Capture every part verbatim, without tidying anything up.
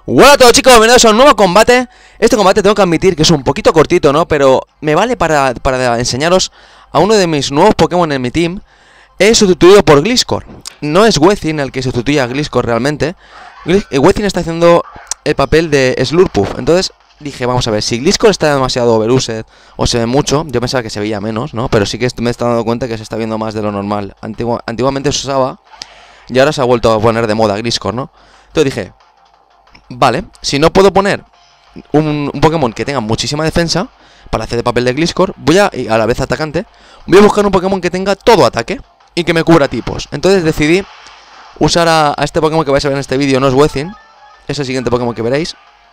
Hola a todos chicos, bienvenidos a un nuevo combate. Este combate tengo que admitir que es un poquito cortito, ¿no? Pero me vale para, para enseñaros a uno de mis nuevos Pokémon en mi team. He sustituido por Gliscor. No es Weezing el que sustituye a Gliscor realmente. Weezing está haciendo el papel de Slurpuff. Entonces dije, vamos a ver, si Gliscor está demasiado overused o se ve mucho, yo pensaba que se veía menos, ¿no? Pero sí que me he estado dando cuenta que se está viendo más de lo normal. Antigua, antiguamente se usaba y ahora se ha vuelto a poner de moda Gliscor, ¿no? Entonces dije, vale, si no puedo poner un, un Pokémon que tenga muchísima defensa para hacer de papel de Gliscor, voy a, y a la vez atacante, voy a buscar un Pokémon que tenga todo ataque y que me cubra tipos. Entonces decidí usar a, a este Pokémon que vais a ver en este vídeo, no es Weezing, es el siguiente Pokémon que veréis,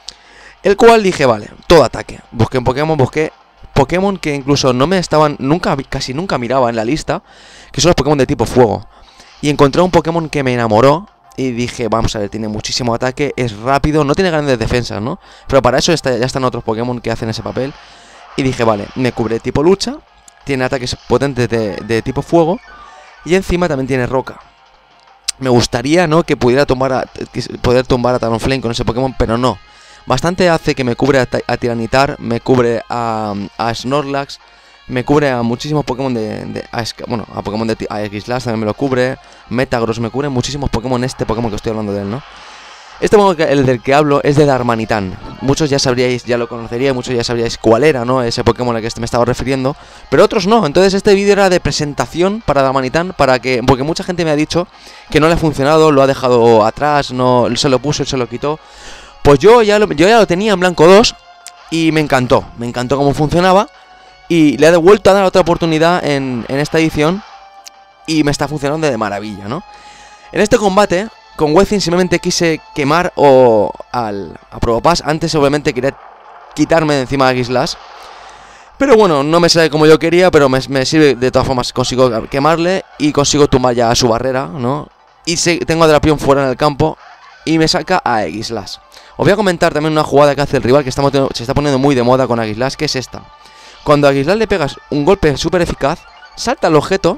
el cual dije, vale, todo ataque. Busqué un Pokémon, busqué Pokémon que incluso no me estaban, nunca, casi nunca miraba en la lista, que son los Pokémon de tipo fuego. Y encontré un Pokémon que me enamoró. Y dije, vamos a ver, tiene muchísimo ataque, es rápido, no tiene grandes defensas, ¿no? Pero para eso está, ya están otros Pokémon que hacen ese papel. Y dije, vale, me cubre tipo lucha, tiene ataques potentes de, de tipo fuego, y encima también tiene roca. Me gustaría, ¿no?, que pudiera tumbar a, que poder tumbar a Talonflame con ese Pokémon, pero no. Bastante hace que me cubre a, a Tiranitar, me cubre a, a Snorlax, me cubre a muchísimos Pokémon de... de a, bueno, a Pokémon de a Aegislash también me lo cubre. Metagross me cubre muchísimos Pokémon. Este Pokémon que estoy hablando de él, ¿no? Este Pokémon, el del que hablo, es de Darmanitan. Muchos ya sabríais, ya lo conoceríais, muchos ya sabríais cuál era, ¿no? Ese Pokémon al que me estaba refiriendo. Pero otros no. Entonces este vídeo era de presentación para Darmanitan, para que... Porque mucha gente me ha dicho que no le ha funcionado, lo ha dejado atrás, no se lo puso y se lo quitó. Pues yo ya lo, yo ya lo tenía en blanco dos y me encantó. Me encantó cómo funcionaba. Y le he devuelto a dar otra oportunidad en, en esta edición. Y me está funcionando de maravilla, ¿no? En este combate, con Weezing simplemente quise quemar o al, a Probopass. Antes obviamente quería quitarme de encima de Aegislash. Pero bueno, no me sale como yo quería, pero me, me sirve de todas formas. Consigo quemarle y consigo tumbar ya a su barrera, ¿no? Y se, tengo a Drapion fuera en el campo y me saca a Aegislash. Os voy a comentar también una jugada que hace el rival que estamos, se está poniendo muy de moda con Aegislash, que es esta. Cuando a Aegislash le pegas un golpe súper eficaz, salta el objeto,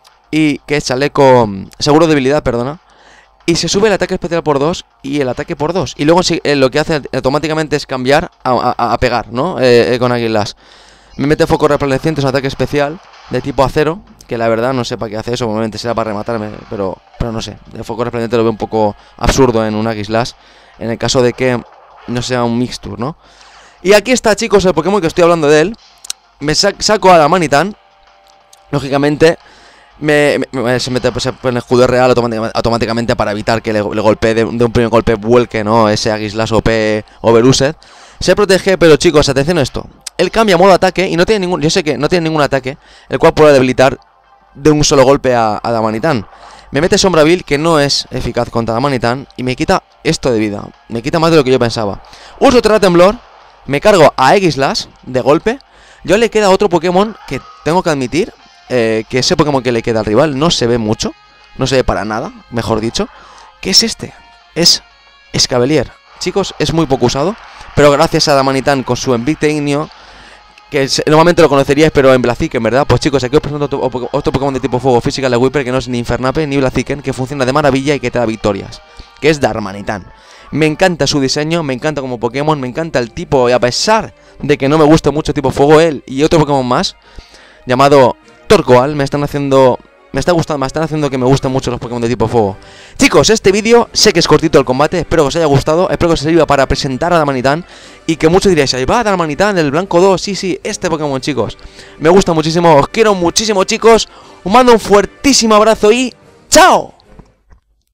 y que es chaleco, seguro de debilidad, perdona, y se sube el ataque especial por dos y el ataque por dos. Y luego eh, lo que hace automáticamente es cambiar a, a, a pegar, ¿no? Eh, eh, con Aegislash. Me mete foco resplandeciente, es un ataque especial de tipo acero, que la verdad no sé para qué hace eso, obviamente será para rematarme, pero, pero no sé. El foco resplandeciente lo veo un poco absurdo en un Aegislash, en el caso de que no sea un mixture, ¿no? Y aquí está, chicos, el Pokémon que estoy hablando de él. Me sac saco a Darmanitan. Lógicamente me, me, me, se mete se pone el escudo real automáticamente, automáticamente para evitar que le, le golpee de, de un primer golpe vuelque, ¿no? Ese Aegislash O P overused. Se protege, pero chicos, atención a esto. Él cambia modo ataque y no tiene ningún... Yo sé que no tiene ningún ataque el cual pueda debilitar de un solo golpe a, a Darmanitan. Me mete Sombra Vil, que no es eficaz contra Darmanitan, y me quita esto de vida. Me quita más de lo que yo pensaba. Uso Terra Temblor, me cargo a Aegislash de golpe. Yo le queda otro Pokémon que tengo que admitir, eh, que ese Pokémon que le queda al rival no se ve mucho, no se ve para nada, mejor dicho, que es este, es Escavalier. Chicos, es muy poco usado, pero gracias a Darmanitan con su Invicta-Ignio, que es, normalmente lo conoceríais, pero en Blaziken, ¿verdad? Pues chicos, aquí os presento otro, otro Pokémon de tipo fuego, Physical Whipper, que no es ni Infernape ni Blaziken, que funciona de maravilla y que te da victorias, que es Darmanitan. Me encanta su diseño, me encanta como Pokémon, me encanta el tipo, y a pesar de que no me gusta mucho tipo fuego, él y otro Pokémon más, llamado Torkoal, me están haciendo... Me está gustando, me están haciendo que me gusten mucho los Pokémon de tipo fuego. Chicos, este vídeo, sé que es cortito el combate, espero que os haya gustado, espero que os sirva para presentar a Darmanitan. Y que muchos diréis, ahí va Darmanitan, el blanco dos, sí, sí, este Pokémon, chicos. Me gusta muchísimo, os quiero muchísimo, chicos. Os mando un fuertísimo abrazo y ¡chao!